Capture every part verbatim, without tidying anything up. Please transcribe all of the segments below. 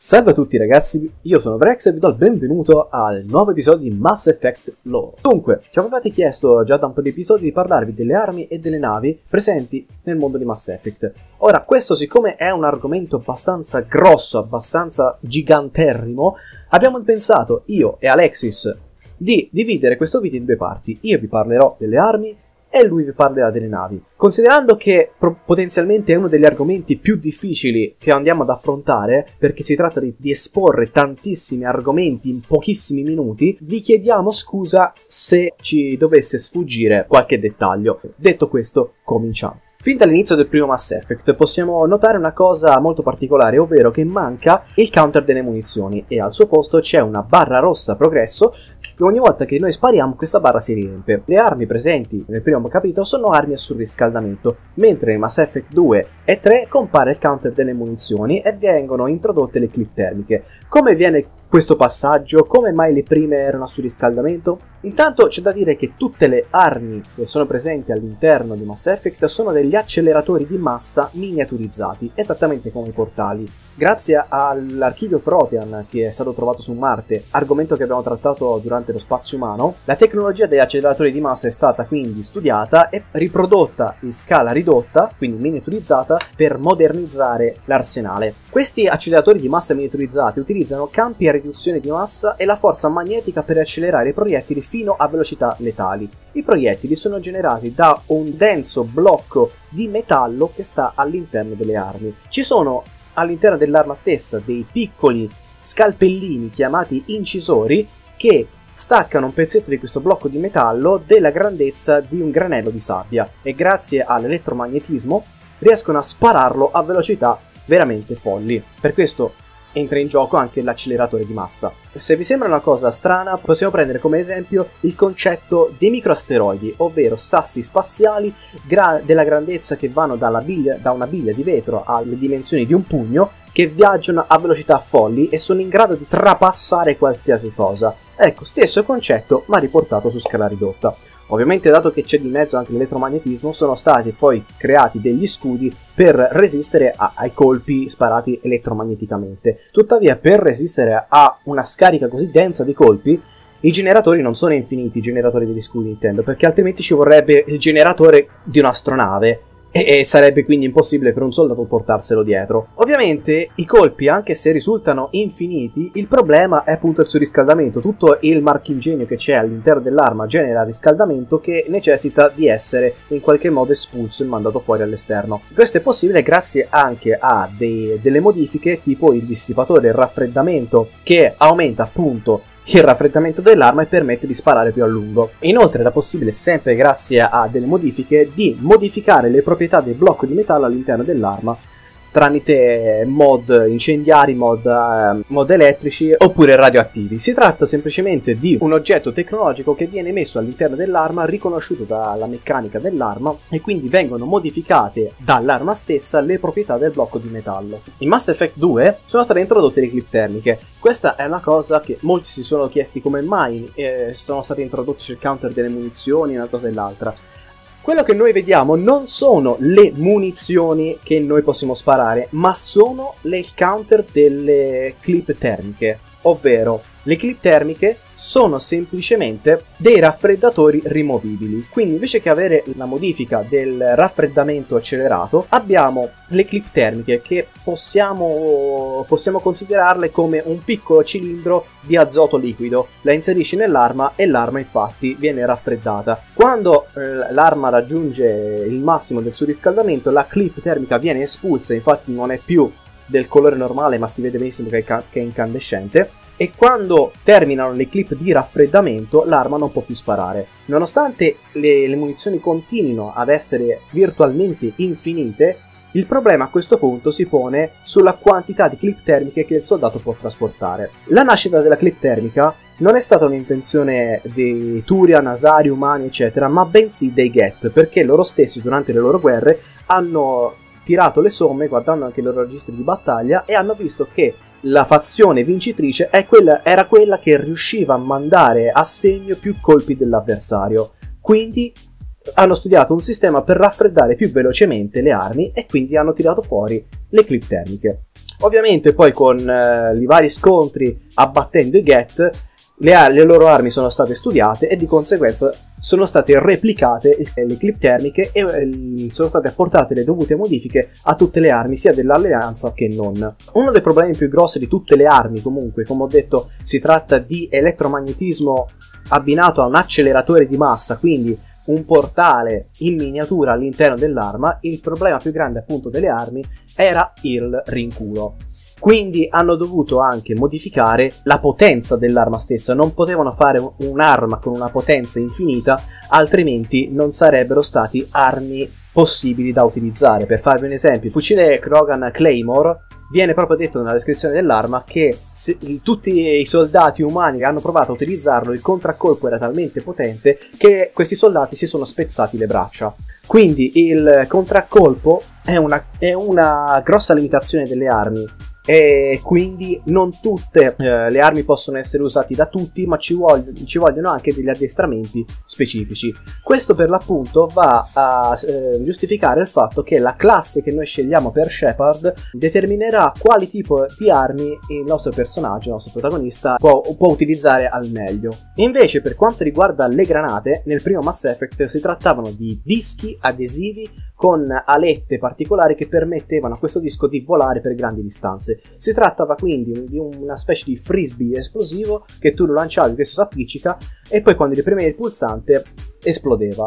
Salve a tutti ragazzi, io sono Vrex e vi do il benvenuto al nuovo episodio di Mass Effect Lore. Dunque, ci avevate chiesto già da un po' di episodi di parlarvi delle armi e delle navi presenti nel mondo di Mass Effect. Ora, questo siccome è un argomento abbastanza grosso, abbastanza giganterrimo, abbiamo pensato, io e Alexis, di dividere questo video in due parti. Io vi parlerò delle armi e lui vi parlerà delle navi. Considerando che potenzialmente è uno degli argomenti più difficili che andiamo ad affrontare, perché si tratta di, di esporre tantissimi argomenti in pochissimi minuti, vi chiediamo scusa se ci dovesse sfuggire qualche dettaglio. Detto questo, cominciamo. Fin dall'inizio del primo Mass Effect possiamo notare una cosa molto particolare, ovvero che manca il counter delle munizioni e al suo posto c'è una barra rossa progresso che ogni volta che noi spariamo questa barra si riempie. Le armi presenti nel primo capitolo sono armi a surriscaldamento, mentre in Mass Effect due e tre compare il counter delle munizioni e vengono introdotte le clip termiche. Come viene questo passaggio? Come mai le prime erano a surriscaldamento? Intanto c'è da dire che tutte le armi che sono presenti all'interno di Mass Effect sono degli acceleratori di massa miniaturizzati, esattamente come i portali. Grazie all'archivio Protean che è stato trovato su Marte, argomento che abbiamo trattato durante lo spazio umano, la tecnologia degli acceleratori di massa è stata quindi studiata e riprodotta in scala ridotta, quindi miniaturizzata, per modernizzare l'arsenale. Questi acceleratori di massa miniaturizzati utilizzano campi a riduzione di massa e la forza magnetica per accelerare i proiettili fino a velocità letali. I proiettili sono generati da un denso blocco di metallo che sta all'interno delle armi. Ci sono all'interno dell'arma stessa dei piccoli scalpellini chiamati incisori che staccano un pezzetto di questo blocco di metallo della grandezza di un granello di sabbia e grazie all'elettromagnetismo riescono a spararlo a velocità veramente folli. Per questo entra in gioco anche l'acceleratore di massa. Se vi sembra una cosa strana, possiamo prendere come esempio il concetto dei microasteroidi, ovvero sassi spaziali gra della grandezza che vanno dalla biglia, da una biglia di vetro alle dimensioni di un pugno, che viaggiano a velocità folli e sono in grado di trapassare qualsiasi cosa. Ecco, stesso concetto ma riportato su scala ridotta. Ovviamente, dato che c'è di mezzo anche l'elettromagnetismo, sono stati poi creati degli scudi per resistere a, ai colpi sparati elettromagneticamente. Tuttavia, per resistere a una scarica così densa di colpi, i generatori non sono infiniti, i generatori degli scudi intendo, perché altrimenti ci vorrebbe il generatore di un'astronave e, e sarebbe quindi impossibile per un soldato portarselo dietro. Ovviamente i colpi, anche se risultano infiniti, il problema è appunto il surriscaldamento. Tutto il marchingegno che c'è all'interno dell'arma genera riscaldamento che necessita di essere in qualche modo espulso e mandato fuori all'esterno. Questo è possibile grazie anche a dei, delle modifiche tipo il dissipatore del raffreddamento che aumenta appunto il raffreddamento dell'arma e permette di sparare più a lungo. Inoltre era possibile, sempre grazie a delle modifiche, di modificare le proprietà del blocco di metallo all'interno dell'arma tramite mod incendiari, mod, eh, mod elettrici oppure radioattivi. Si tratta semplicemente di un oggetto tecnologico che viene messo all'interno dell'arma, riconosciuto dalla meccanica dell'arma, e quindi vengono modificate dall'arma stessa le proprietà del blocco di metallo. In Mass Effect due sono state introdotte le clip termiche. Questa è una cosa che molti si sono chiesti come mai eh, sono state introdotte il counter delle munizioni e una cosa e l'altra. Quello che noi vediamo non sono le munizioni che noi possiamo sparare, ma sono le counter delle clip termiche, ovvero le clip termiche sono semplicemente dei raffreddatori rimovibili. Quindi invece che avere la modifica del raffreddamento accelerato, abbiamo le clip termiche che possiamo, possiamo considerarle come un piccolo cilindro di azoto liquido. La inserisci nell'arma e l'arma infatti viene raffreddata. Quando eh, l'arma raggiunge il massimo del surriscaldamento, la clip termica viene espulsa, infatti non è più del colore normale ma si vede benissimo che è, che è incandescente. E quando terminano le clip di raffreddamento l'arma non può più sparare. Nonostante le, le munizioni continuino ad essere virtualmente infinite, il problema a questo punto si pone sulla quantità di clip termiche che il soldato può trasportare. La nascita della clip termica non è stata un'invenzione dei Turian, Asari, umani eccetera, ma bensì dei Geth, perché loro stessi durante le loro guerre hanno tirato le somme guardando anche i loro registri di battaglia e hanno visto che la fazione vincitrice è quella, era quella che riusciva a mandare a segno più colpi dell'avversario. Quindi hanno studiato un sistema per raffreddare più velocemente le armi e quindi hanno tirato fuori le clip termiche. Ovviamente poi con eh, i vari scontri abbattendo i Geth, le, le loro armi sono state studiate e di conseguenza sono state replicate le clip termiche e eh, sono state apportate le dovute modifiche a tutte le armi sia dell'alleanza che non. Uno dei problemi più grossi di tutte le armi, comunque, come ho detto, si tratta di elettromagnetismo abbinato a un acceleratore di massa, quindi un portale in miniatura all'interno dell'arma. Il problema più grande appunto delle armi era il rinculo, quindi hanno dovuto anche modificare la potenza dell'arma stessa. Non potevano fare un'arma con una potenza infinita, altrimenti non sarebbero stati armi possibili da utilizzare. Per farvi un esempio, il fucile Krogan Claymore viene proprio detto nella descrizione dell'arma che se, tutti i soldati umani che hanno provato a utilizzarlo, il contraccolpo era talmente potente che questi soldati si sono spezzati le braccia. Quindi il contraccolpo è una, è una grossa limitazione delle armi, e quindi non tutte eh, le armi possono essere usate da tutti, ma ci, voglio, ci vogliono anche degli addestramenti specifici. Questo per l'appunto va a eh, giustificare il fatto che la classe che noi scegliamo per Shepard determinerà quali tipo di armi il nostro personaggio, il nostro protagonista, può, può utilizzare al meglio. Invece per quanto riguarda le granate, nel primo Mass Effect si trattavano di dischi adesivi con alette particolari che permettevano a questo disco di volare per grandi distanze. Si trattava quindi di una specie di frisbee esplosivo che tu lo lanciavi, questo si appiccica e poi quando ripremevi il pulsante esplodeva.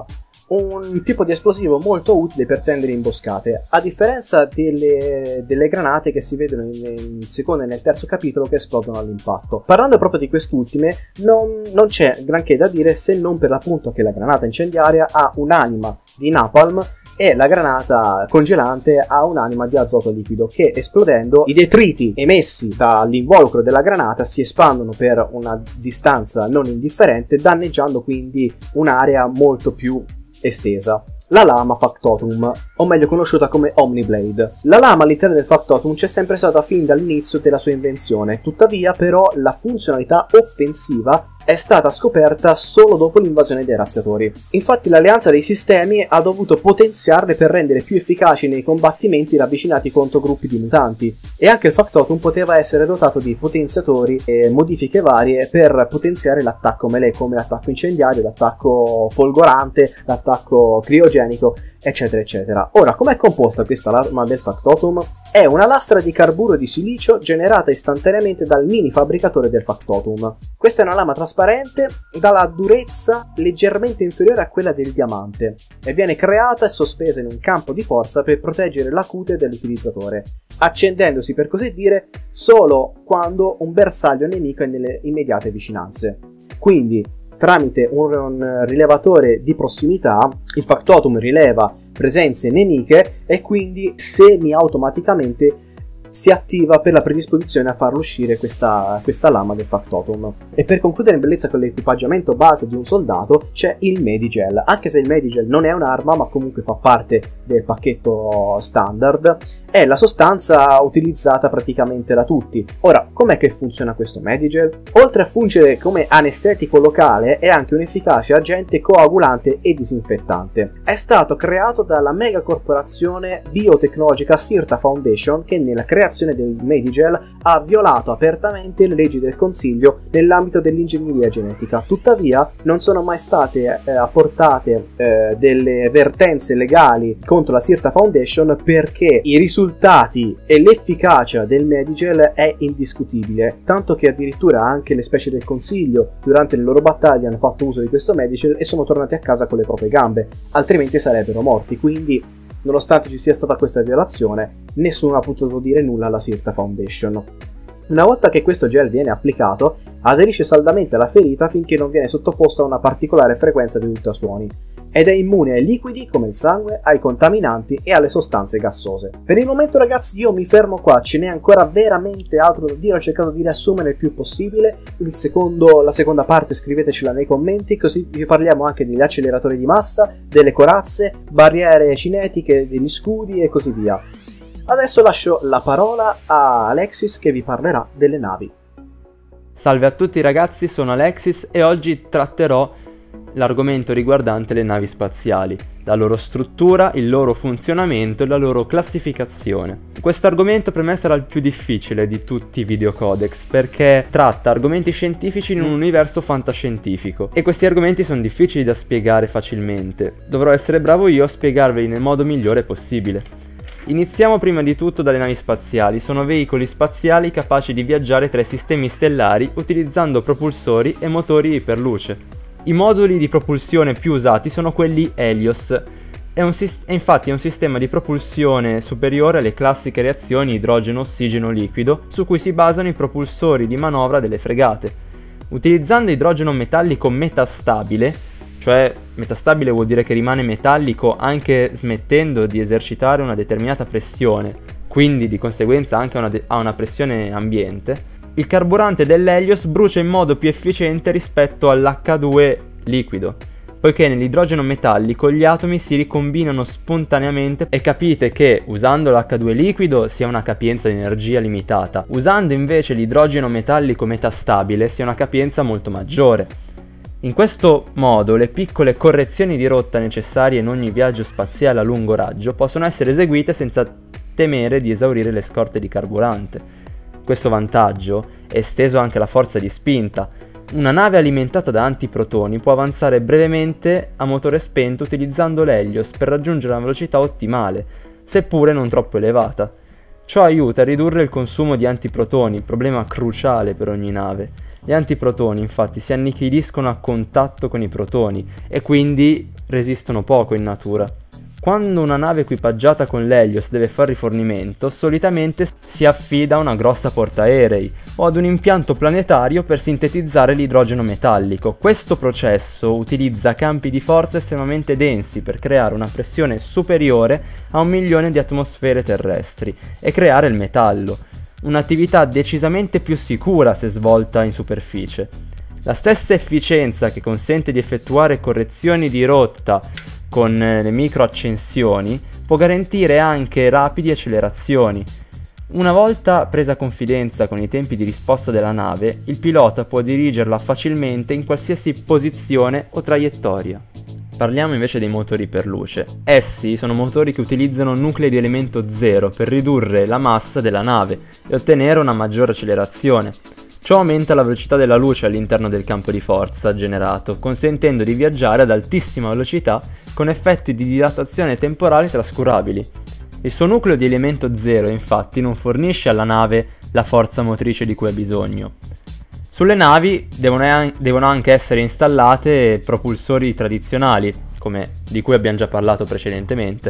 Un tipo di esplosivo molto utile per tendere imboscate, a differenza delle, delle granate che si vedono nel secondo e nel terzo capitolo che esplodono all'impatto. Parlando proprio di quest'ultime, non, non c'è granché da dire se non per l'appunto che la granata incendiaria ha un'anima di napalm e la granata congelante ha un'anima di azoto liquido che, esplodendo, i detriti emessi dall'involucro della granata si espandono per una distanza non indifferente, danneggiando quindi un'area molto più estesa. La lama Factotum, o meglio conosciuta come Omniblade. La lama all'interno del Factotum c'è sempre stata fin dall'inizio della sua invenzione, tuttavia però la funzionalità offensiva è stata scoperta solo dopo l'invasione dei razziatori. Infatti l'alleanza dei sistemi ha dovuto potenziarle per rendere più efficaci nei combattimenti ravvicinati contro gruppi di mutanti, e anche il Factotum poteva essere dotato di potenziatori e modifiche varie per potenziare l'attacco melee, come l'attacco incendiario, l'attacco folgorante, l'attacco criogenico, eccetera eccetera. Ora, com'è composta questa lama del Factotum? È una lastra di carburo di silicio generata istantaneamente dal mini fabbricatore del Factotum. Questa è una lama trasparente dalla durezza leggermente inferiore a quella del diamante e viene creata e sospesa in un campo di forza per proteggere la cute dell'utilizzatore, accendendosi per così dire solo quando un bersaglio nemico è nelle immediate vicinanze. Quindi tramite un, un rilevatore di prossimità il Factotum rileva presenze nemiche e quindi semi-automaticamente si attiva per la predisposizione a farlo uscire questa, questa lama del Factotum. E per concludere in bellezza con l'equipaggiamento base di un soldato c'è il Medigel. Anche se il Medigel non è un'arma, ma comunque fa parte del pacchetto standard, è la sostanza utilizzata praticamente da tutti. Ora, com'è che funziona questo Medigel? Oltre a fungere come anestetico locale, è anche un efficace agente coagulante e disinfettante. È stato creato dalla mega corporazione biotecnologica Sirta Foundation, che nella creazione del Medigel ha violato apertamente le leggi del Consiglio nell'ambito dell'ingegneria genetica. Tuttavia non sono mai state eh, apportate eh, delle vertenze legali contro la Sirta Foundation, perché i risultati e l'efficacia del Medigel è indiscutibile, tanto che addirittura anche le specie del Consiglio durante le loro battaglie hanno fatto uso di questo Medigel e sono tornati a casa con le proprie gambe, altrimenti sarebbero morti. Quindi, nonostante ci sia stata questa violazione, nessuno ha potuto dire nulla alla Sirta Foundation. Una volta che questo gel viene applicato, aderisce saldamente alla ferita finché non viene sottoposto a una particolare frequenza di ultrasuoni, ed è immune ai liquidi come il sangue, ai contaminanti e alle sostanze gassose. Per il momento ragazzi io mi fermo qua, ce n'è ancora veramente altro da dire, ho cercato di riassumere il più possibile. Il secondo, la seconda parte scrivetecela nei commenti, così vi parliamo anche degli acceleratori di massa, delle corazze, barriere cinetiche, degli scudi e così via. Adesso lascio la parola a Alexis che vi parlerà delle navi. Salve a tutti ragazzi, sono Alexis e oggi tratterò l'argomento riguardante le navi spaziali, la loro struttura, il loro funzionamento e la loro classificazione. Questo argomento per me sarà il più difficile di tutti i videocodex perché tratta argomenti scientifici in un universo fantascientifico e questi argomenti sono difficili da spiegare facilmente. Dovrò essere bravo io a spiegarveli nel modo migliore possibile. Iniziamo prima di tutto dalle navi spaziali. Sono veicoli spaziali capaci di viaggiare tra i sistemi stellari utilizzando propulsori e motori iperluce. I moduli di propulsione più usati sono quelli Helios, è un e infatti è un sistema di propulsione superiore alle classiche reazioni idrogeno-ossigeno liquido su cui si basano i propulsori di manovra delle fregate. Utilizzando idrogeno metallico metastabile, cioè metastabile vuol dire che rimane metallico anche smettendo di esercitare una determinata pressione, quindi di conseguenza anche a una, a una pressione ambiente, il carburante dell'Helios brucia in modo più efficiente rispetto all'acca due liquido, poiché nell'idrogeno metallico gli atomi si ricombinano spontaneamente e capite che usando l'acca due liquido si ha una capienza di energia limitata, usando invece l'idrogeno metallico metastabile si ha una capienza molto maggiore. In questo modo le piccole correzioni di rotta necessarie in ogni viaggio spaziale a lungo raggio possono essere eseguite senza temere di esaurire le scorte di carburante. Questo vantaggio è esteso anche alla forza di spinta. Una nave alimentata da antiprotoni può avanzare brevemente a motore spento utilizzando l'Helios per raggiungere una velocità ottimale, seppure non troppo elevata. Ciò aiuta a ridurre il consumo di antiprotoni, problema cruciale per ogni nave. Gli antiprotoni infatti si annichiliscono a contatto con i protoni e quindi resistono poco in natura. Quando una nave equipaggiata con l'Helios deve fare rifornimento, solitamente si affida a una grossa portaerei o ad un impianto planetario per sintetizzare l'idrogeno metallico. Questo processo utilizza campi di forza estremamente densi per creare una pressione superiore a un milione di atmosfere terrestri e creare il metallo. Un'attività decisamente più sicura se svolta in superficie. La stessa efficienza che consente di effettuare correzioni di rotta con le microaccensioni può garantire anche rapidi accelerazioni. Una volta presa confidenza con i tempi di risposta della nave, il pilota può dirigerla facilmente in qualsiasi posizione o traiettoria. Parliamo invece dei motori per luce. Essi sono motori che utilizzano nuclei di elemento zero per ridurre la massa della nave e ottenere una maggiore accelerazione. Ciò aumenta la velocità della luce all'interno del campo di forza generato, consentendo di viaggiare ad altissima velocità con effetti di dilatazione temporale trascurabili. Il suo nucleo di elemento zero, infatti, non fornisce alla nave la forza motrice di cui ha bisogno. Sulle navi devono, devono anche essere installate propulsori tradizionali, come di cui abbiamo già parlato precedentemente.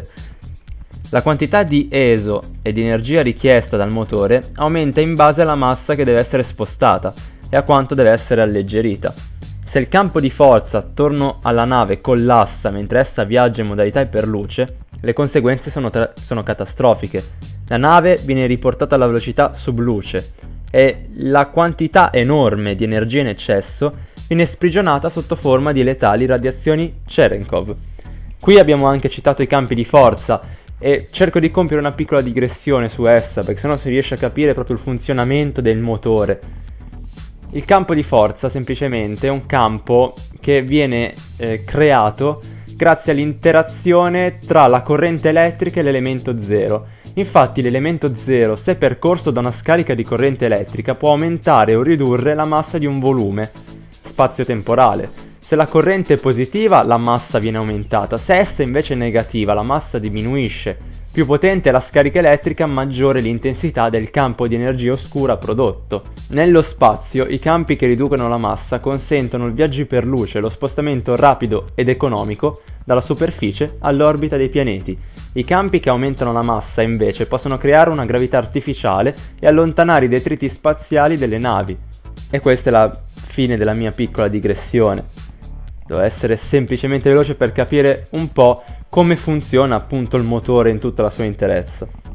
La quantità di E S O e di energia richiesta dal motore aumenta in base alla massa che deve essere spostata e a quanto deve essere alleggerita. Se il campo di forza attorno alla nave collassa mentre essa viaggia in modalità iperluce, le conseguenze sono, sono catastrofiche. La nave viene riportata alla velocità subluce e la quantità enorme di energia in eccesso viene sprigionata sotto forma di letali radiazioni Cherenkov. Qui abbiamo anche citato i campi di forza e cerco di compiere una piccola digressione su essa perché sennò si riesce a capire proprio il funzionamento del motore. Il campo di forza semplicemente è un campo che viene eh, creato grazie all'interazione tra la corrente elettrica e l'elemento zero. Infatti l'elemento zero, se percorso da una scarica di corrente elettrica, può aumentare o ridurre la massa di un volume spazio-temporale. Se la corrente è positiva, la massa viene aumentata, se essa invece è negativa, la massa diminuisce. Più potente è la scarica elettrica, maggiore l'intensità del campo di energia oscura prodotto. Nello spazio, i campi che riducono la massa consentono il viaggio per luce, lo spostamento rapido ed economico dalla superficie all'orbita dei pianeti. I campi che aumentano la massa, invece, possono creare una gravità artificiale e allontanare i detriti spaziali delle navi. E questa è la fine della mia piccola digressione. Devo essere semplicemente veloce per capire un po' come funziona appunto il motore in tutta la sua interezza.